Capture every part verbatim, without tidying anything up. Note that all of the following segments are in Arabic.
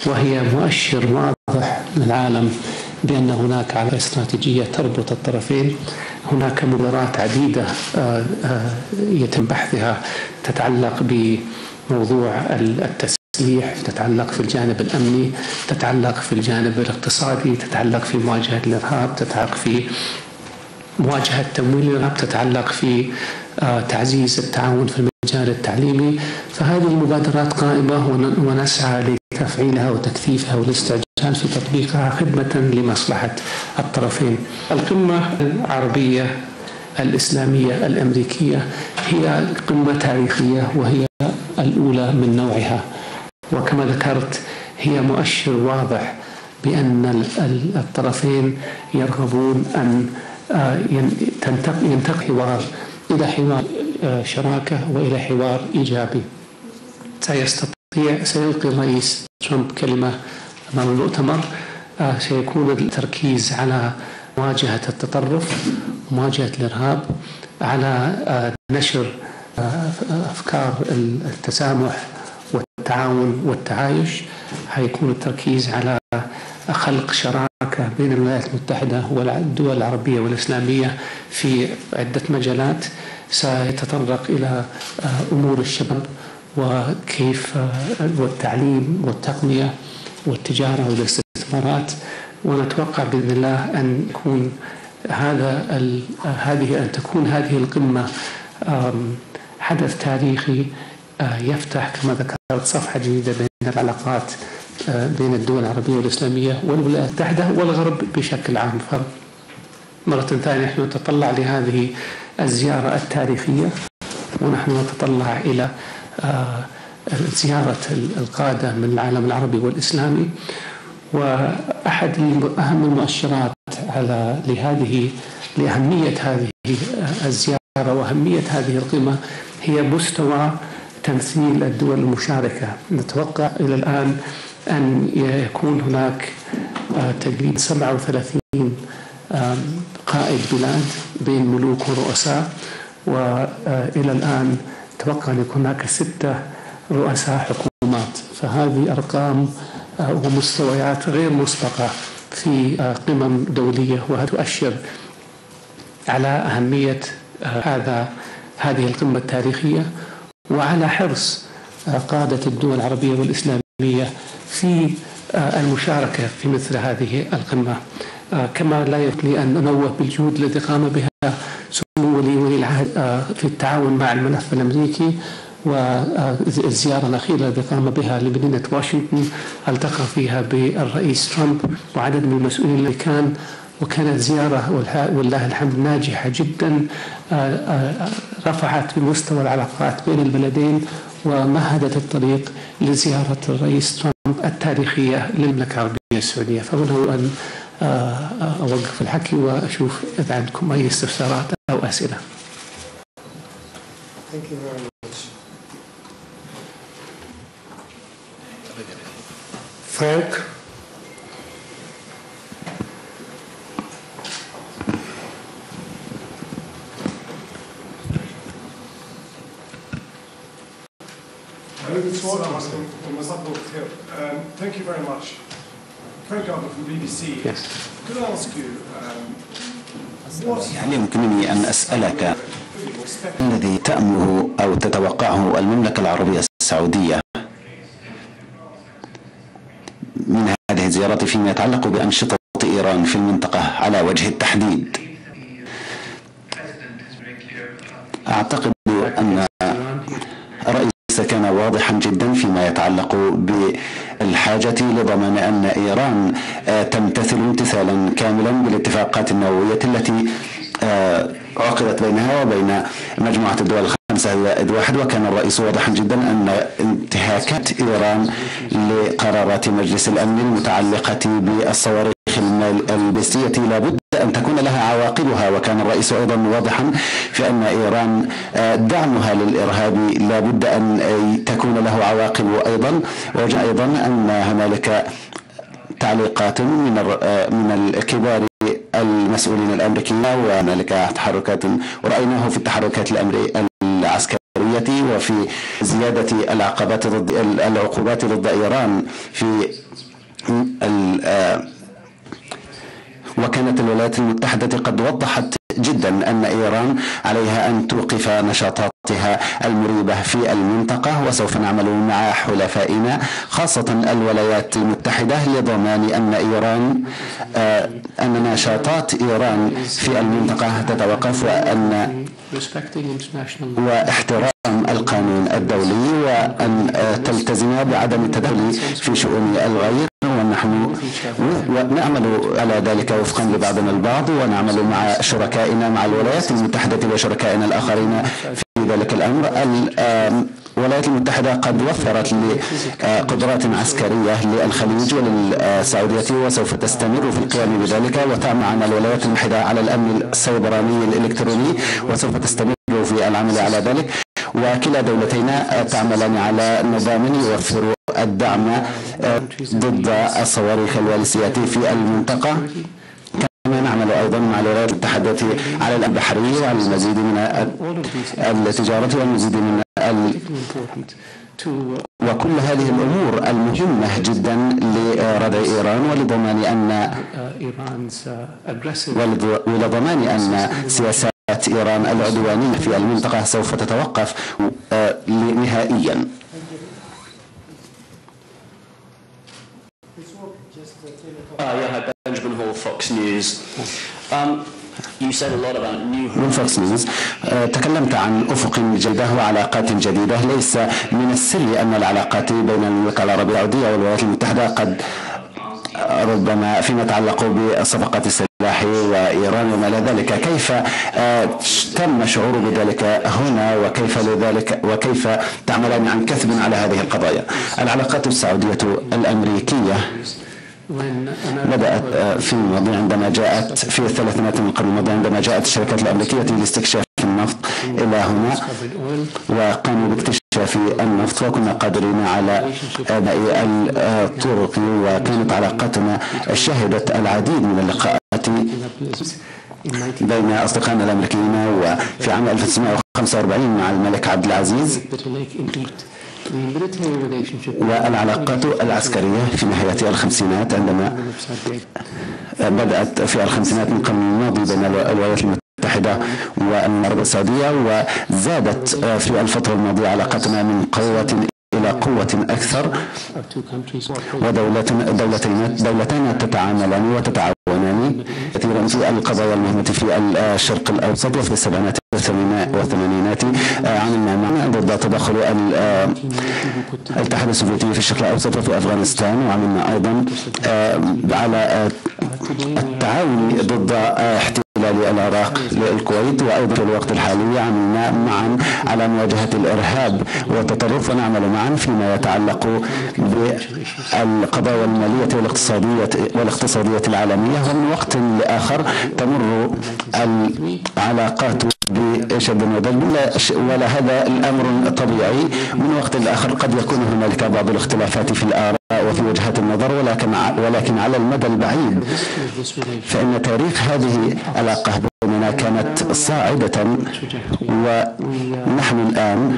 وهي مؤشر واضح للعالم بأن هناك علاقة استراتيجية تربط الطرفين. هناك مبادرات عديدة يتم بحثها تتعلق بموضوع التسليح، تتعلق في الجانب الأمني، تتعلق في الجانب الاقتصادي، تتعلق في مواجهة الإرهاب، تتعلق في مواجهة تمويل الإرهاب، تتعلق في تعزيز التعاون في المجال التعليمي. فهذه المبادرات قائمة ونسعى لتفعيلها وتكثيفها والاستعجال في تطبيقها خدمة لمصلحة الطرفين. القمة العربية الإسلامية الأمريكية هي قمة تاريخية وهي الأولى من نوعها، وكما ذكرت هي مؤشر واضح بأن الطرفين يرغبون أن ينتقل حوار إلى حوار شراكة وإلى حوار إيجابي. سيستطيع سيلقي الرئيس ترامب كلمة أمام المؤتمر، سيكون التركيز على مواجهة التطرف، مواجهة الإرهاب، على نشر أفكار التسامح والتعاون والتعايش. هيكون التركيز على خلق شراكة بين الولايات المتحدة والدول العربية والإسلامية في عدة مجالات. سيتطرق إلى أمور الشباب وكيف والتعليم والتقنية والتجارة والاستثمارات، ونتوقع بإذن الله أن يكون هذا هذه أن تكون هذه القمة حدث تاريخي يفتح كما ذكرت صفحة جديدة بين العلاقات بين الدول العربية والإسلامية والولايات المتحدة والغرب بشكل عام. مرة ثانية نحن نتطلع لهذه الزيارة التاريخية، ونحن نتطلع إلى زيارة القادة من العالم العربي والإسلامي. وأحد أهم المؤشرات على لهذه لأهمية هذه الزيارة وأهمية هذه القمة هي مستوى تمثيل الدول المشاركة. نتوقع إلى الآن أن يكون هناك تقريبا سبعة وثلاثين قائد بلاد بين ملوك ورؤساء، وإلى الآن نتوقع أن يكون هناك ستة رؤساء حكومات. فهذه أرقام ومستويات غير مسبقة في قمم دولية، وتؤشر على أهمية هذا هذه القمة التاريخية وعلى حرص قادة الدول العربية والإسلامية في المشاركة في مثل هذه القمة. كما لا يكفي أن ننوه بالجهود التي قام بها سمو ولي ولي العهد في التعاون مع الملف الأمريكي، والزيارة الأخيرة التي قام بها لمدينة واشنطن التقى فيها بالرئيس ترامب وعدد من المسؤولين الأمريكان، وكانت زيارة والله الحمد ناجحة جدا، رفعت من مستوى العلاقات بين البلدين ومهدت الطريق لزيارة الرئيس ترامب التاريخية للمملكة العربية السعودية. فأرجو أن أوقف الحكي وأشوف إذا عندكم أي استفسارات أو أسئلة. Thank you very much. Frank. Um, thank you very much. Frank Gardner from B B C. Yes. Could I ask you, um, what هل يمكنني أن أسألك الذي تأمله أو تتوقعه المملكة العربية السعودية من هذه الزيارات فيما يتعلق بأنشطة إيران في المنطقة على وجه التحديد؟ أعتقد أن الرئيس كان واضحا جدا فيما يتعلق بالحاجة لضمان أن إيران تمتثل امتثالا كاملا بالاتفاقات النووية التي عقدت بينها وبين مجموعة الدول الخمسة زائد واحد. وكان الرئيس واضحا جدا أن انتهاكات إيران لقرارات مجلس الأمن المتعلقة بالصواريخ الباليستية لابد أن تكون لها عواقبها. وكان الرئيس أيضا واضحا في أن إيران دعمها للإرهاب لابد أن تكون له عواقب أيضا. وجاء أيضا أن هنالك تعليقات من من الكبار المسؤولين الأمريكيين وهنالك تحركات ورأيناه في التحركات العسكرية السعودية وفي زيادة العقبات ضد العقوبات ضد إيران في وكانت الولايات المتحدة قد وضحت جدا أن إيران عليها أن توقف نشاطاتها المريبة في المنطقة، وسوف نعمل مع حلفائنا خاصة الولايات المتحدة لضمان أن إيران أن نشاطات إيران في المنطقة تتوقف، وأن واحترام القانون الدولي، وأن تلتزم بعدم التدخل في شؤون الغير، ونحن نعمل على ذلك وفقا لبعضنا البعض، ونعمل مع شركائنا مع الولايات المتحدة وشركائنا الآخرين في ذلك الأمر. الولايات المتحدة قد وفرت لقدرات عسكرية للخليج وللسعودية، وسوف تستمر في القيام بذلك، وتعمل مع الولايات المتحدة على الأمن السيبراني الإلكتروني، وسوف تستمر في العمل على ذلك. وكلا دولتينا تعملان على نظام يوفر الدعم ضد الصواريخ الوالسيات في المنطقة. كما نعمل أيضا مع الولايات المتحدة على الأمن البحري وعلى المزيد من التجارة والمزيد من ال... وكل هذه الأمور المهمة جدا لردع إيران ولضمان أن ولضمان أن سياسات إيران العدوانية في المنطقة سوف تتوقف نهائيا. من فوكس نيوز تكلمت عن أفق جديدة وعلاقات جديدة. ليس من السر أن العلاقات بين المملكة العربية السعودية والولايات المتحدة قد ربما فيما يتعلق بصفقات السلاح وإيران وما إلى ذلك، كيف تم شعور بذلك هنا، وكيف لذلك وكيف تعملان عن كثب على هذه القضايا؟ العلاقات السعودية الأمريكية بدأت في الماضي عندما جاءت في الثلاثينات من القرن الماضي، عندما جاءت الشركات الأمريكية لاستكشاف النفط إلى هنا وقاموا باكتشاف النفط، وكنا قادرين على بناء الطرق، وكانت علاقتنا شهدت العديد من اللقاءات بين أصدقائنا الأمريكيين. وفي عام ألف وتسعمائة وخمسة وأربعين مع الملك عبد العزيز، والعلاقات العسكرية في نهاية الخمسينات عندما بدأت في الخمسينات من القرن الماضي بين الولايات المتحدة والعربية السعودية، وزادت في الفترة الماضية علاقتنا من قوة إلى قوة أكثر، ودولتين دولتين دولتين تتعاملان وتتعاونان كثيرا في القضايا المهمة في الشرق الأوسط. وفي السبعينات والثمانينات عملنا معنا ضد تدخل الاتحاد السوفيتي في الشرق الأوسط وفي أفغانستان، وعملنا أيضا على التعاون ضد احتلال العراق للكويت، وأيضا في الوقت الحالي عملنا معا على مواجهة الإرهاب والتطرف، ونعمل معا فيما يتعلق بالقضايا المالية والاقتصادية والاقتصادية العالمية. ومن وقت لآخر تمر العلاقات بشد وذل، ولا هذا الأمر طبيعي. من وقت لآخر قد يكون هنالك بعض الاختلافات في الآراء وفي وجهات النظر، ولكن ولكن على المدى البعيد فإن تاريخ هذه العلاقة بيننا كانت صاعدة، ونحن الآن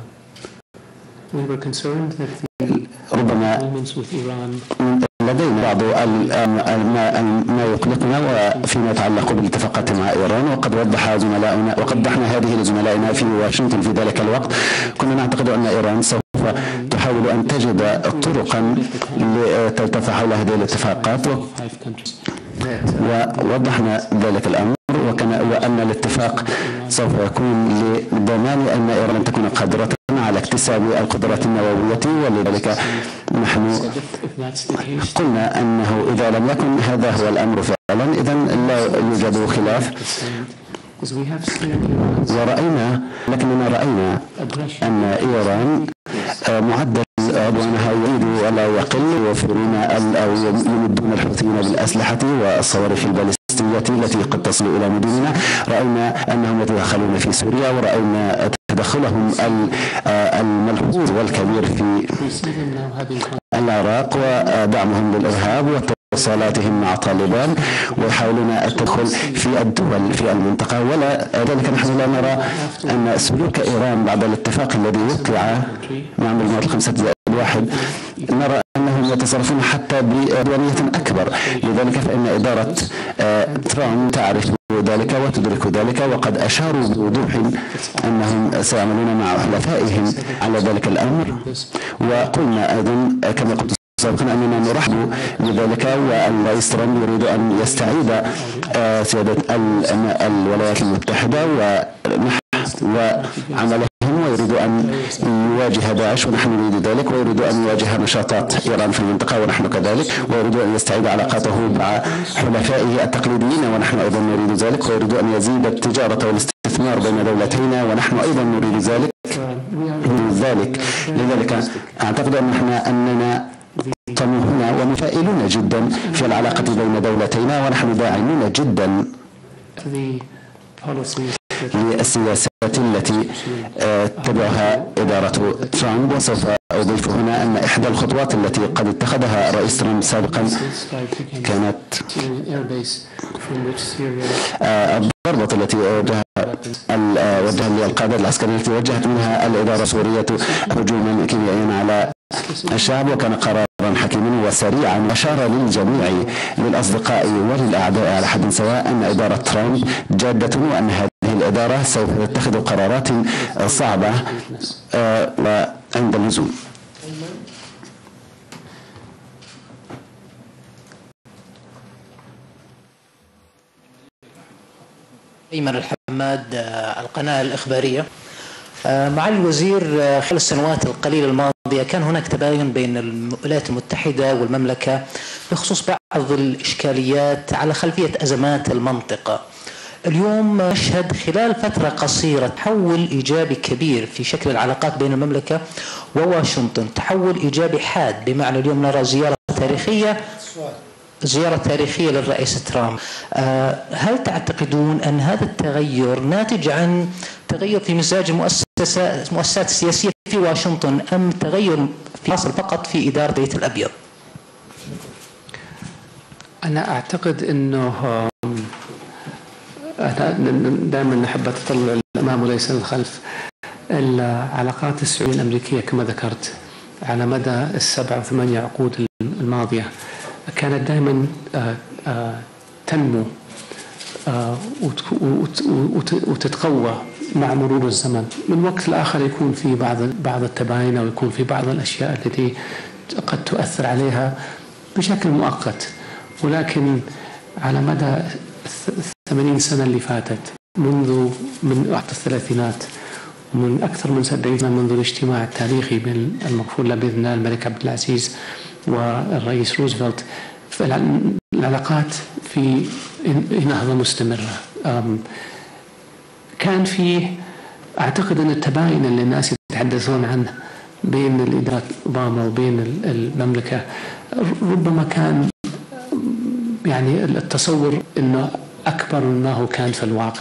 ربما لدينا بعض ما يقلقنا وفيما يتعلق بالاتفاقات مع إيران، وقد وضح زملائنا وقدحنا هذه لزملائنا في واشنطن في ذلك الوقت. كنا نعتقد أن إيران سوف تحاول أن تجد طرقا لتلتف حول هذه الاتفاقات، ووضحنا ذلك الأمر، وكان وأن الاتفاق سوف يكون لضمان أن إيران تكون قادرة على اكتساب القدرات النووية. ولذلك نحن قلنا أنه إذا لم يكن هذا هو الأمر فعلا إذن لا يوجد خلاف. ورأينا لكننا رأينا أن إيران معدل عدوانها يزيد ولا يقل، يوفرون أو يمدون الحوثيين بالأسلحة والصواريخ البالستية التي قد تصل إلى مدننا. رأينا أنهم يتدخلون في سوريا، ورأينا تدخلهم الملحوظ والكبير في العراق ودعمهم للإرهاب اتصالاتهم مع طالبان ويحاولون التدخل في الدول في المنطقة، ولا ذلك نحن لا نرى أن سلوك إيران بعد الاتفاق الذي وقع مع مجموعة الخمسة زائد واحد نرى أنهم يتصرفون حتى بعدوانية أكبر. لذلك فإن إدارة ترامب تعرف ذلك وتدرك ذلك، وقد أشاروا بوضوح أنهم سيعملون مع حلفائهم على ذلك الأمر. وقلنا أيضا كما قلت سابقا أننا نرحب بذلك، والرئيس ترامب يريد أن يستعيد سيادة الولايات المتحدة وعملهم، ويريد أن يواجه داعش ونحن نريد ذلك، ويريد أن يواجه نشاطات إيران في المنطقة ونحن كذلك، ويريد أن يستعيد علاقاته مع حلفائه التقليديين ونحن أيضا نريد ذلك، ويريد أن يزيد التجارة والاستثمار بين دولتينا ونحن أيضا نريد ذلك. ذلك لذلك أعتقد أن احنا أننا طموحون ومفائلون جدا في العلاقة بين دولتينا، ونحن داعمون جدا للسياسات التي تبعها إدارة ترامب. وسوف أضيف هنا أن إحدى الخطوات التي قد اتخذها رئيس ترامب سابقا كانت الضربة التي وجهها وجهها للقادة العسكرية التي وجهت منها الإدارة السورية هجوما كيميائيا على الشعب، وكان قرارا حكيما وسريعا. أشار للجميع للأصدقاء وللأعداء على حد سواء أن إدارة ترامب جادة، وأن هذه الإدارة سوف تتخذ قرارات صعبة وعند اللزوم. أيمن الحماد، القناة الإخبارية. مع الوزير، خلال السنوات القليلة الماضية كان هناك تباين بين الولايات المتحدة والمملكة بخصوص بعض الإشكاليات على خلفية أزمات المنطقة. اليوم نشهد خلال فترة قصيرة تحول إيجابي كبير في شكل العلاقات بين المملكة وواشنطن، تحول إيجابي حاد، بمعنى اليوم نرى زيارة تاريخية زيارة تاريخية للرئيس ترامب. هل تعتقدون أن هذا التغير ناتج عن تغير في مزاج المؤسسات المؤسسات السياسية في واشنطن، أم تغير في حاصل فقط في إدارة البيت الأبيض؟ أنا أعتقد أنه أنا دائما نحب أتطلع للأمام وليس للخلف. العلاقات السعودية الأمريكية كما ذكرت على مدى السبع وثمانية عقود الماضية كانت دائما تنمو وتتقوى مع مرور الزمن. من وقت لآخر يكون في بعض بعض التباين، أو يكون في بعض الأشياء التي قد تؤثر عليها بشكل مؤقت، ولكن على مدى الثمانين سنة اللي فاتت، منذ من وقت الثلاثينات ومن أكثر من سنة منذ الاجتماع التاريخي بين المغفور له بإذن الله الملك عبد العزيز والرئيس روزفلت، العلاقات في نهضة مستمرة. كان في أعتقد أن التباين اللي الناس يتحدثون عنه بين الإدارة أوباما وبين المملكة ربما كان يعني التصور أنه أكبر مما هو كان في الواقع.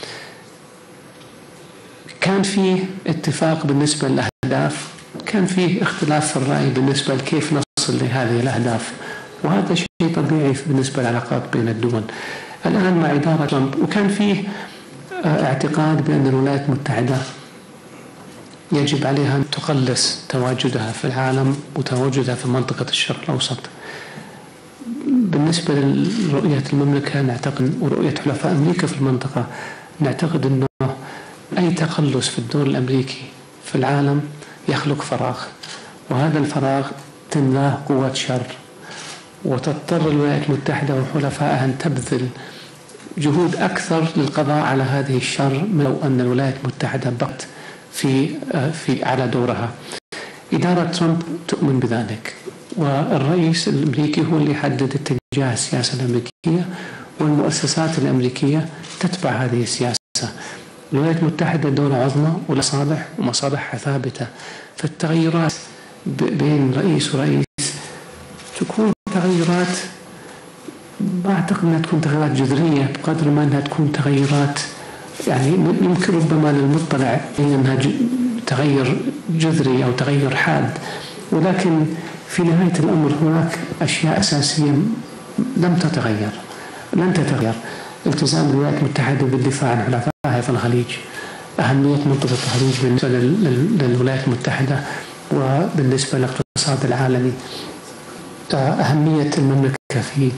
كان في اتفاق بالنسبة للأهداف، كان في اختلاف في الرأي بالنسبة لكيف نصل لهذه الأهداف، وهذا شيء طبيعي بالنسبة للعلاقات بين الدول. الآن مع إدارة ترامب وكان فيه اعتقاد بأن الولايات المتحدة يجب عليها أن تقلص تواجدها في العالم وتواجدها في منطقة الشرق الأوسط. بالنسبة لرؤية المملكة نعتقد ورؤية حلفاء أمريكا في المنطقة، نعتقد أنه أي تقلص في الدور الأمريكي في العالم يخلق فراغ، وهذا الفراغ تملاه قوات شر، وتضطر الولايات المتحدة وحلفائها أن تبذل جهود أكثر للقضاء على هذه الشر من لو أن الولايات المتحدة بقت في في على دورها. إدارة ترامب تؤمن بذلك، والرئيس الأمريكي هو اللي يحدد اتجاه السياسة الأمريكية، والمؤسسات الأمريكية تتبع هذه السياسة. الولايات المتحدة دولة عظمى ولصالح ومصالحها ثابتة، فالتغيرات بين رئيس ورئيس تكون تغيرات ما أعتقد أنها تكون تغيرات جذرية بقدر ما أنها تكون تغيرات يعني يمكن ربما للمطلع أنها تغير جذري أو تغير حاد، ولكن في نهاية الأمر هناك أشياء أساسية لم تتغير، لن تتغير. التزام الولايات المتحدة بالدفاع عن حلفائها في الخليج، أهمية منطقة الخليج بالنسبة للولايات المتحدة وبالنسبة للاقتصاد العالمي، أهمية المملكة في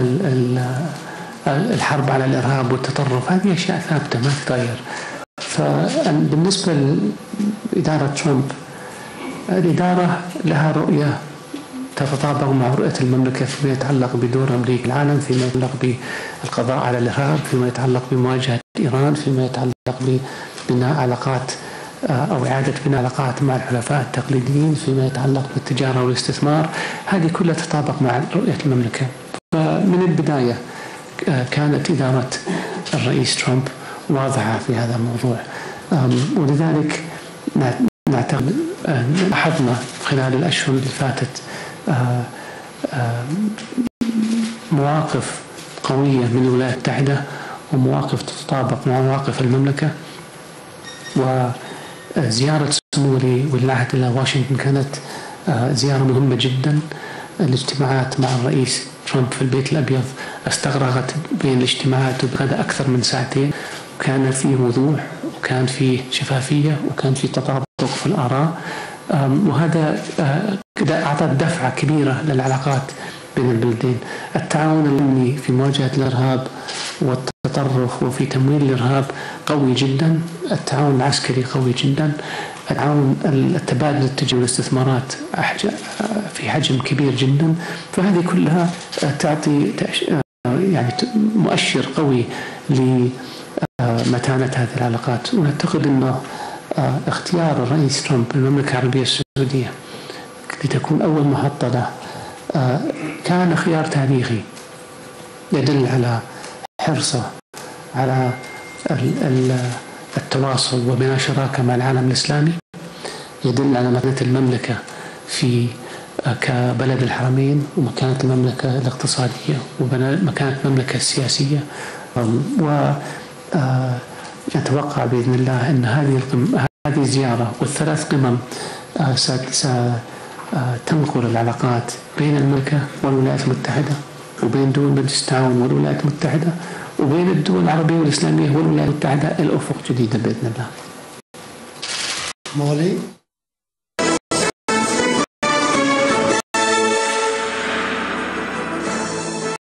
الحرب على الإرهاب والتطرف، هذه أشياء ثابتة ما تتغير. فبالنسبة لإدارة ترامب، الإدارة لها رؤية تتطابق مع رؤية المملكة فيما يتعلق بدور أمريكا العالم، فيما يتعلق بالقضاء على الإرهاب، فيما يتعلق بمواجهة إيران، فيما يتعلق ببناء علاقات أو إعادة بناء علاقات مع الحلفاء التقليديين، فيما يتعلق بالتجارة والاستثمار. هذه كلها تتطابق مع رؤية المملكة. فمن البداية كانت إدارة الرئيس ترامب واضحة في هذا الموضوع، ولذلك نعتقد لاحظنا خلال الأشهر اللي فاتت مواقف قوية من الولايات المتحدة ومواقف تتطابق مع مواقف المملكة. وزيارة سمو ولي العهد إلى واشنطن كانت زيارة مهمة جدا. الاجتماعات مع الرئيس ترامب في البيت الأبيض استغرقت بين الاجتماعات وبغدا أكثر من ساعتين، وكان فيه وضوح وكان فيه شفافية وكان فيه تطابق في الآراء، وهذا أعطى دفعة كبيرة للعلاقات بين البلدين. التعاون الأمني في مواجهة الإرهاب والتطرف وفي تمويل الإرهاب قوي جدا، التعاون العسكري قوي جدا، التعاون التبادل التجاري والاستثمارات في حجم كبير جدا. فهذه كلها تعطي يعني مؤشر قوي لمتانة هذه العلاقات. ونعتقد أنه اختيار الرئيس ترامب المملكة العربية السعودية لتكون أول محطة له كان خيار تاريخي يدل على حرصه على التواصل وبناء شراكة مع العالم الإسلامي، يدل على مكانة المملكة في كبلد الحرمين ومكانة المملكة الاقتصادية ومكانة المملكة السياسية. ونتوقع بإذن الله أن هذه هذه الزيارة والثلاث قمم ستنقل العلاقات بين المملكة والولايات المتحدة وبين دول مجلس التعاون والولايات المتحدة وبين الدول العربية والإسلامية والولايات المتحدة إلى أفق جديدة بإذن الله. مولي